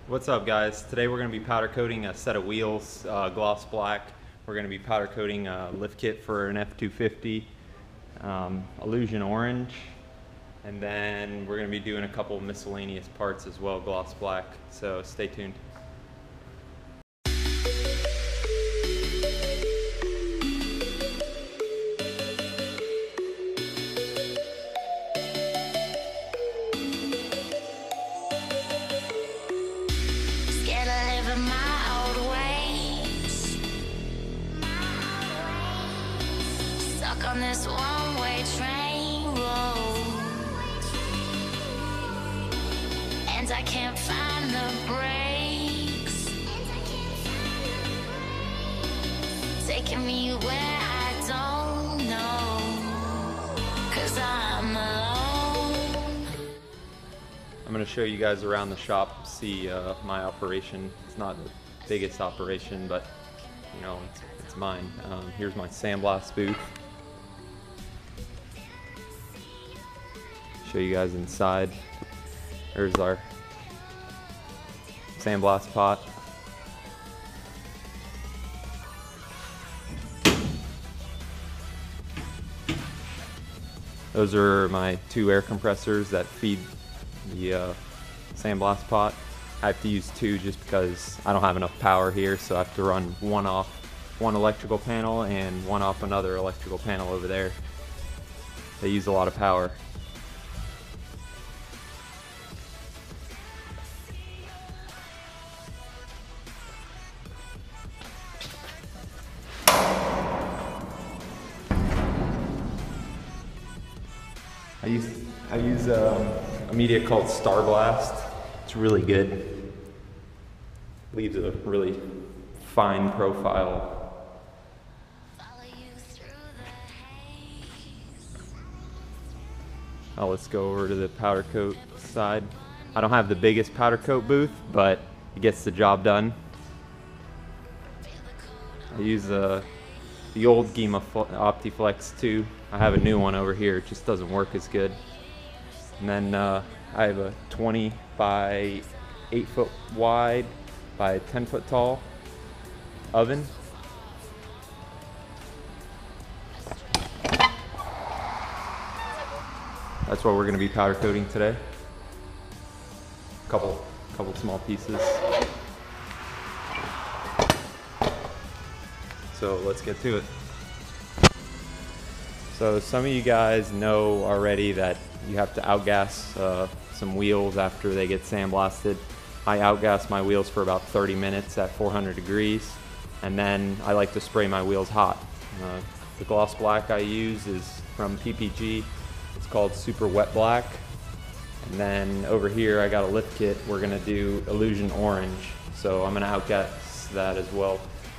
What's up, guys? Today we're going to be powder coating a set of wheels, gloss black. We're going to be powder coating a lift kit for an F250, illusion orange, and then we're going to be doing a couple miscellaneous parts as well, gloss black. So stay tuned. On this one-way train road, and I can't find the brakes, taking me where I don't know, 'cause I'm alone. I'm going to show you guys around the shop, see my operation. It's not the biggest operation, but you know, it's mine. Here's my sandblast booth. Show you guys inside. There's our sandblast pot. Those are my two air compressors that feed the sandblast pot. I have to use two just because I don't have enough power here, so I have to run one off one electrical panel and one off another electrical panel over there. They use a lot of power. I use a media called Star Blast. It's really good. Leaves a really fine profile. Now let's go over to the powder coat side. I don't have the biggest powder coat booth, but it gets the job done. I use the old Gema Optiflex 2. I have a new one over here. It just doesn't work as good. And then I have a 20 by 8 foot wide by 10 foot tall oven. That's what we're going to be powder coating today. Couple small pieces. So let's get to it. So some of you guys know already that you have to outgas some wheels after they get sandblasted. I outgas my wheels for about 30 minutes at 400 degrees, and then I like to spray my wheels hot. The gloss black I use is from PPG. It's called Super Wet Black. And then over here I got a lift kit. We're gonna do Illusion Orange. So I'm gonna outgas that as well.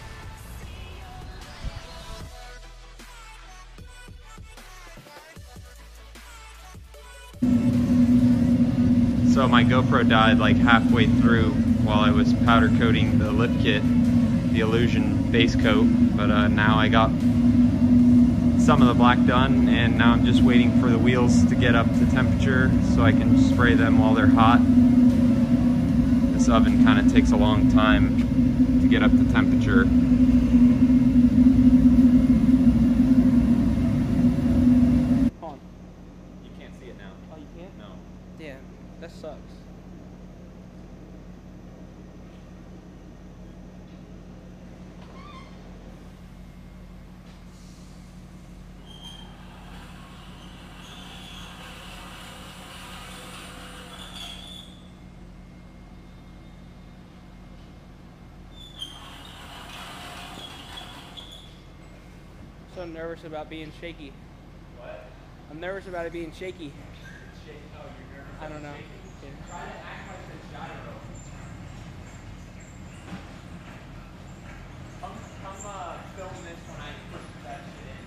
So my GoPro died like halfway through while I was powder coating the lift kit, the Illusion base coat, but now I got some of the black done, and now I'm just waiting for the wheels to get up to temperature so I can spray them while they're hot. This oven kind of takes a long time to get up to temperature. That sucks. So nervous about being shaky. What? I'm nervous about it being shaky. Oh, you're nervous? I don't know. Yeah. Try to act like the gyro. Come film this when I put that shit in.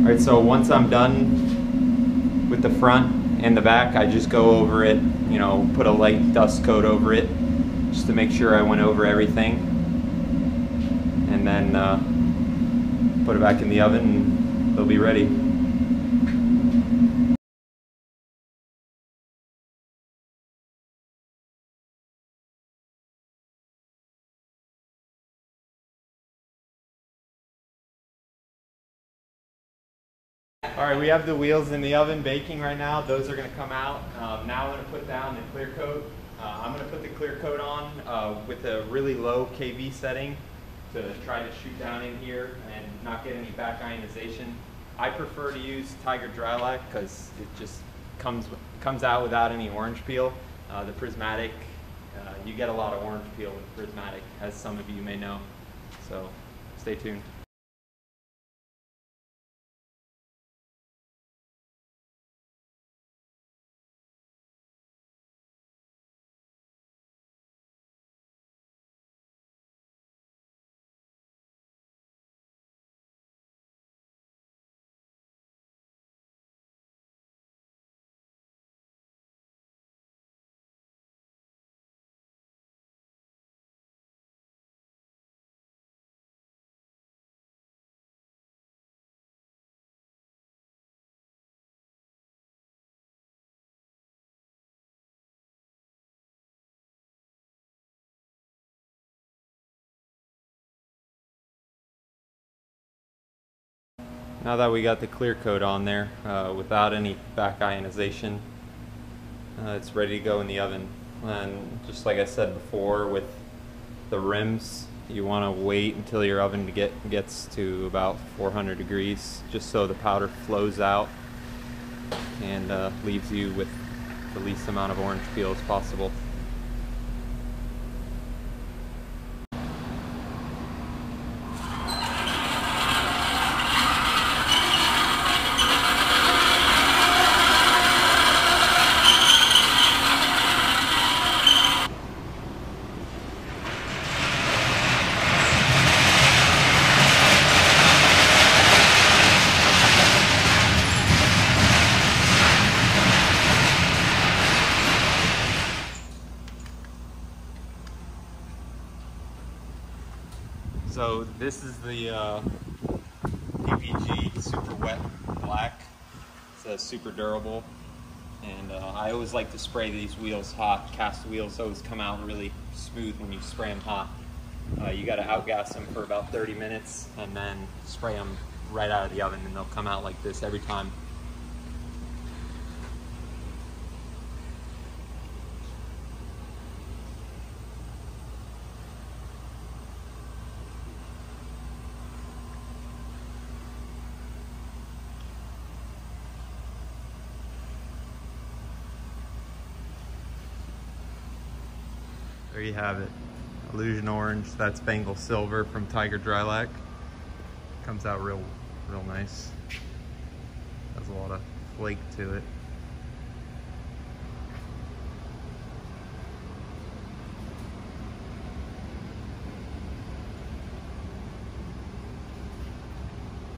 Alright, so once I'm done with the front and the back, I just go over it, you know, put a light dust coat over it just to make sure I went over everything, and then put it back in the oven and they'll be ready. Alright, we have the wheels in the oven baking right now. Those are going to come out. Now I'm going to put down the clear coat. I'm going to put the clear coat on with a really low kV setting to try to shoot down in here and not get any back ionization. I prefer to use Tiger Drylac because it just comes out without any orange peel. The prismatic, you get a lot of orange peel with prismatic, as some of you may know. So stay tuned. Now that we got the clear coat on there without any back ionization, it's ready to go in the oven. And just like I said before, with the rims, you want to wait until your oven gets to about 400 degrees, just so the powder flows out and leaves you with the least amount of orange peel as possible. So this is the PPG Super Wet Black. It's super durable, and I always like to spray these wheels hot. Cast wheels always come out really smooth when you spray them hot. You got to outgas them for about 30 minutes and then spray them right out of the oven, and they'll come out like this every time. There you have it. Illusion Orange, that's Bengal Silver from Tiger Drylac. Comes out real nice. Has a lot of flake to it.